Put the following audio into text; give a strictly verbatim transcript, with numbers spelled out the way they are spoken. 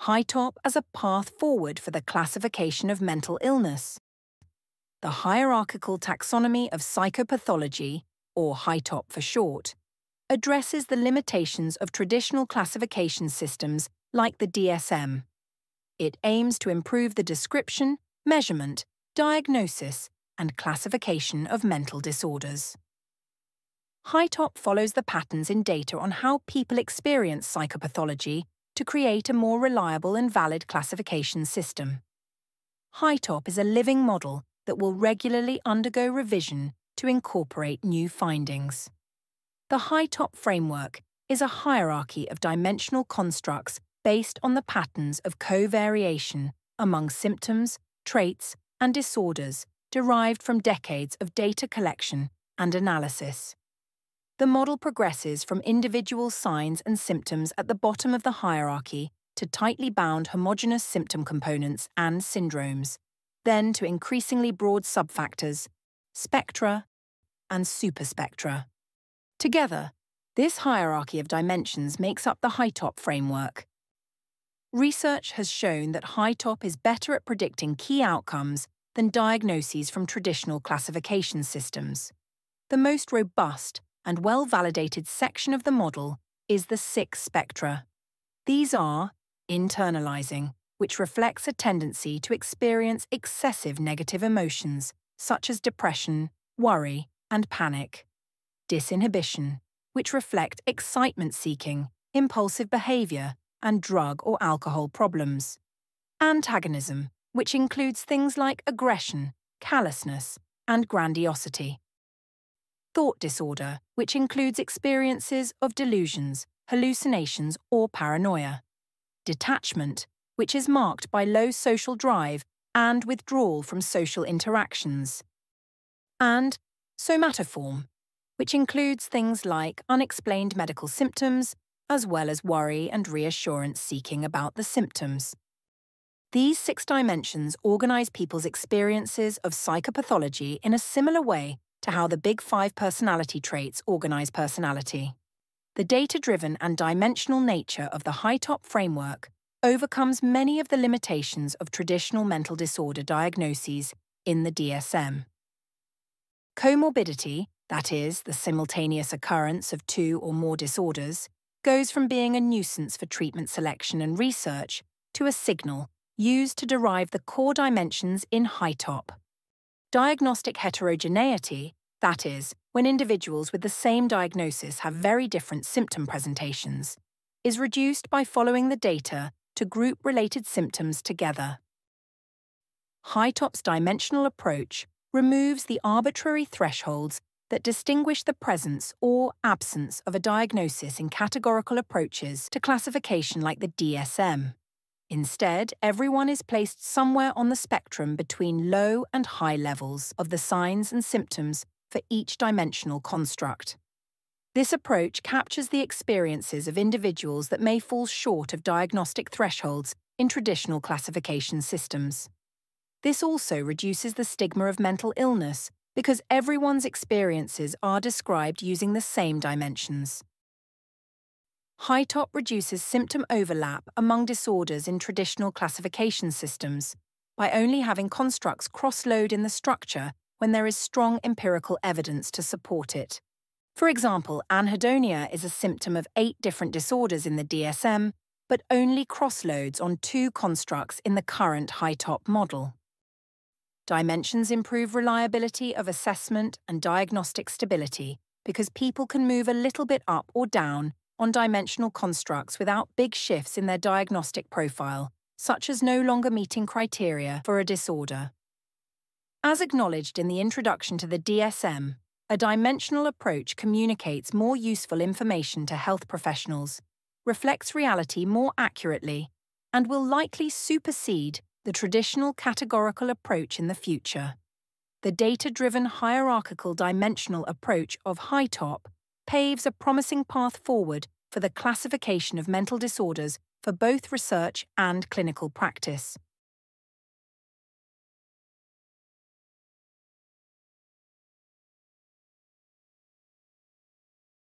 HiTOP as a path forward for the classification of mental illness. The Hierarchical Taxonomy of Psychopathology, or HiTOP for short, addresses the limitations of traditional classification systems like the D S M. It aims to improve the description, measurement, diagnosis, and classification of mental disorders. HiTOP follows the patterns in data on how people experience psychopathology to create a more reliable and valid classification system. HiTOP is a living model that will regularly undergo revision to incorporate new findings. The HiTOP framework is a hierarchy of dimensional constructs based on the patterns of covariation among symptoms, traits, and disorders derived from decades of data collection and analysis. The model progresses from individual signs and symptoms at the bottom of the hierarchy to tightly bound homogeneous symptom components and syndromes, then to increasingly broad subfactors, spectra, and superspectra. Together, this hierarchy of dimensions makes up the HiTOP framework. Research has shown that HiTOP is better at predicting key outcomes than diagnoses from traditional classification systems. The most robust and well-validated section of the model is the six spectra. These are internalizing, which reflects a tendency to experience excessive negative emotions, such as depression, worry, and panic. Disinhibition, which reflect excitement-seeking, impulsive behavior, and drug or alcohol problems. Antagonism, which includes things like aggression, callousness, and grandiosity. Thought disorder, which includes experiences of delusions, hallucinations, or paranoia. Detachment, which is marked by low social drive and withdrawal from social interactions. And somatoform, which includes things like unexplained medical symptoms, as well as worry and reassurance seeking about the symptoms. These six dimensions organize people's experiences of psychopathology in a similar way to how the Big Five personality traits organize personality. The data-driven and dimensional nature of the HiTOP framework overcomes many of the limitations of traditional mental disorder diagnoses in the D S M. Comorbidity, that is, the simultaneous occurrence of two or more disorders, goes from being a nuisance for treatment selection and research to a signal used to derive the core dimensions in HiTOP. Diagnostic heterogeneity, that is, when individuals with the same diagnosis have very different symptom presentations, is reduced by following the data to group related symptoms together. HiTOP's dimensional approach removes the arbitrary thresholds that distinguish the presence or absence of a diagnosis in categorical approaches to classification like the D S M. Instead, everyone is placed somewhere on the spectrum between low and high levels of the signs and symptoms for each dimensional construct. This approach captures the experiences of individuals that may fall short of diagnostic thresholds in traditional classification systems. This also reduces the stigma of mental illness because everyone's experiences are described using the same dimensions. HiTOP reduces symptom overlap among disorders in traditional classification systems by only having constructs cross-load in the structure when there is strong empirical evidence to support it. For example, anhedonia is a symptom of eight different disorders in the D S M, but only cross-loads on two constructs in the current HiTOP model. Dimensions improve reliability of assessment and diagnostic stability because people can move a little bit up or down on dimensional constructs without big shifts in their diagnostic profile, such as no longer meeting criteria for a disorder. As acknowledged in the introduction to the D S M, a dimensional approach communicates more useful information to health professionals, reflects reality more accurately, and will likely supersede the traditional categorical approach in the future. The data-driven hierarchical dimensional approach of HiTOP paves a promising path forward for the classification of mental disorders for both research and clinical practice.